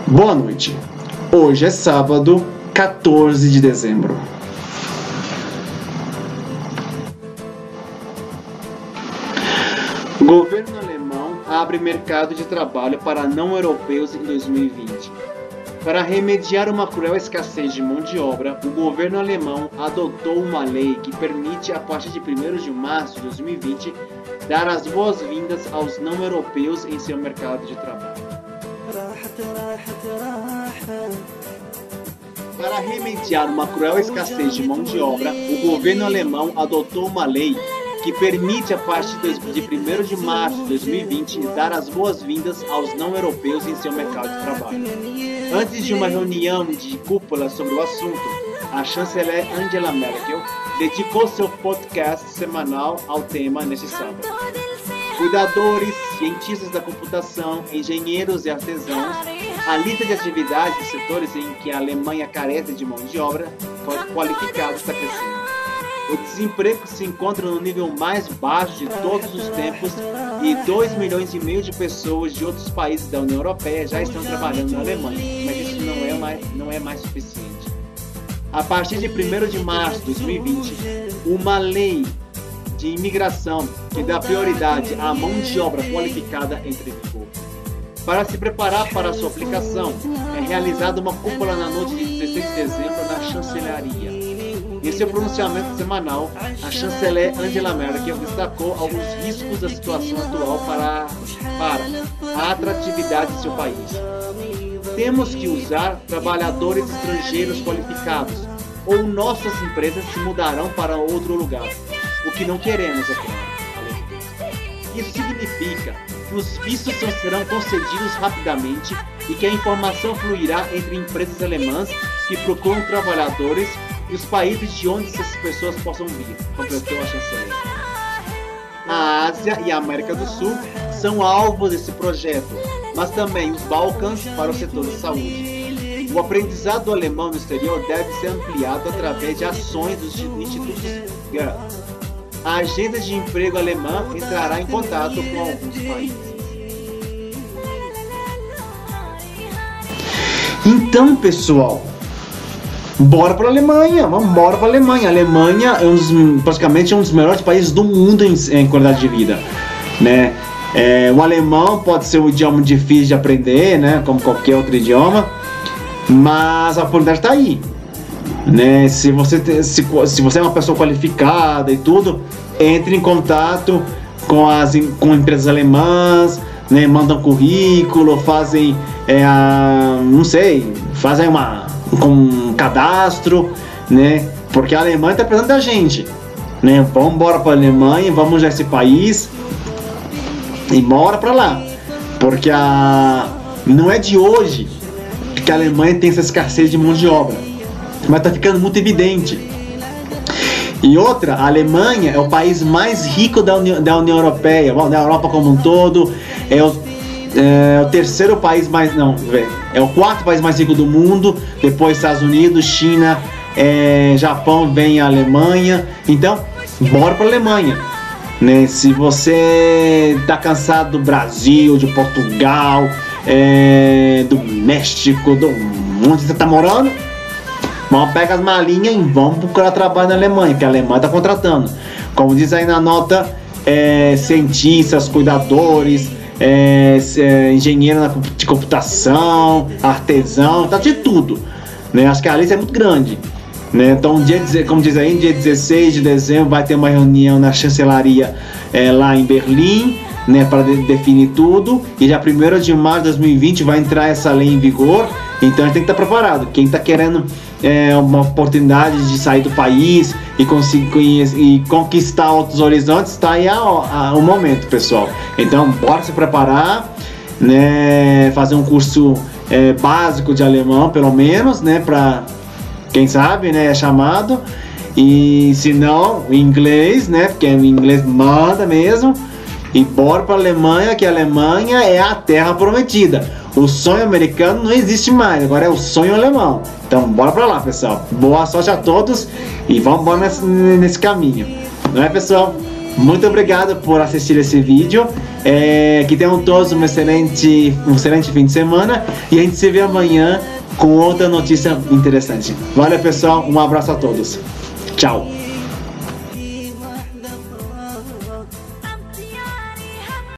Boa noite. Hoje é sábado, 14 de dezembro. O governo alemão abre mercado de trabalho para não-europeus em 2020. Para remediar uma cruel escassez de mão de obra, o governo alemão adotou uma lei que permite, a partir de 1º de março de 2020, dar as boas-vindas aos não-europeus em seu mercado de trabalho. Para remediar uma cruel escassez de mão de obra, o governo alemão adotou uma lei que permite, a partir de 1º de março de 2020, dar as boas-vindas aos não-europeus em seu mercado de trabalho. Antes de uma reunião de cúpula sobre o assunto, a chanceler Angela Merkel dedicou seu podcast semanal ao tema neste sábado. Cuidadores, cientistas da computação, engenheiros e artesãos, a lista de atividades e setores em que a Alemanha carece de mão de obra qualificada está crescendo. O desemprego se encontra no nível mais baixo de todos os tempos e 2,5 milhões de pessoas de outros países da União Europeia já estão trabalhando na Alemanha, mas isso não é mais suficiente. A partir de 1º de março de 2020, uma lei de imigração que dá prioridade à mão de obra qualificada entra em vigor. Para se preparar para a sua aplicação, é realizada uma cúpula na noite de 16 de dezembro na chancelaria. Em seu pronunciamento semanal, a chanceler Angela Merkel destacou alguns riscos da situação atual para a atratividade de seu país. Temos que usar trabalhadores estrangeiros qualificados, ou nossas empresas se mudarão para outro lugar. O que não queremos, é claro. Isso significa que os vistos serão concedidos rapidamente e que a informação fluirá entre empresas alemãs que procuram trabalhadores e os países de onde essas pessoas possam vir, completou a chanceler. A Ásia e a América do Sul são alvos desse projeto, mas também os Balcãs para o setor de saúde. O aprendizado alemão no exterior deve ser ampliado através de ações dos institutos Goethe. A agenda de emprego alemã entrará em contato com alguns países. Então, pessoal, bora para a Alemanha, vamos embora para a Alemanha. A Alemanha é praticamente um dos melhores países do mundo em qualidade de vida, né? O alemão pode ser um idioma difícil de aprender, né? Como qualquer outro idioma, mas a oportunidade está aí, né? Se você é uma pessoa qualificada e tudo, entre em contato com empresas alemãs, né? Mandam currículo, fazem fazem um cadastro, né? Porque a Alemanha está precisando da gente, né? Vamos embora para a Alemanha, vamos já esse país e bora para lá, porque não é de hoje que a Alemanha tem essa escassez de mão de obra, mas está ficando muito evidente. E outra, a Alemanha é o país mais rico da União Europeia, da Europa como um todo, é o terceiro país é o quarto país mais rico do mundo, depois Estados Unidos, China, Japão, vem a Alemanha. Então, bora para a Alemanha, né? Se você tá cansado do Brasil, de Portugal, do México, onde você tá morando, vamos pegar as malinhas e vamos procurar trabalho na Alemanha, que a Alemanha está contratando. Como diz aí na nota, cientistas, cuidadores, engenheiro de computação, artesão, tá de tudo, né? Acho que a lista é muito grande, né? Então, como diz aí, dia 16 de dezembro vai ter uma reunião na chancelaria lá em Berlim, né, para definir tudo, e já 1º de março de 2020 vai entrar essa lei em vigor. Então a gente tem que estar preparado. Quem está querendo uma oportunidade de sair do país e conquistar outros horizontes, está aí o momento, pessoal. Então bora se preparar, né, fazer um curso básico de alemão, pelo menos, né, para quem sabe, né, é chamado. E se não, o inglês, né, porque o inglês manda mesmo. E bora para a Alemanha, que a Alemanha é a terra prometida. O sonho americano não existe mais, agora é o sonho alemão. Então bora para lá, pessoal. Boa sorte a todos e vamos embora nesse caminho. Não é, pessoal? Muito obrigado por assistir esse vídeo. Que tenham todos um excelente fim de semana. E a gente se vê amanhã com outra notícia interessante. Valeu, pessoal. Um abraço a todos. Tchau.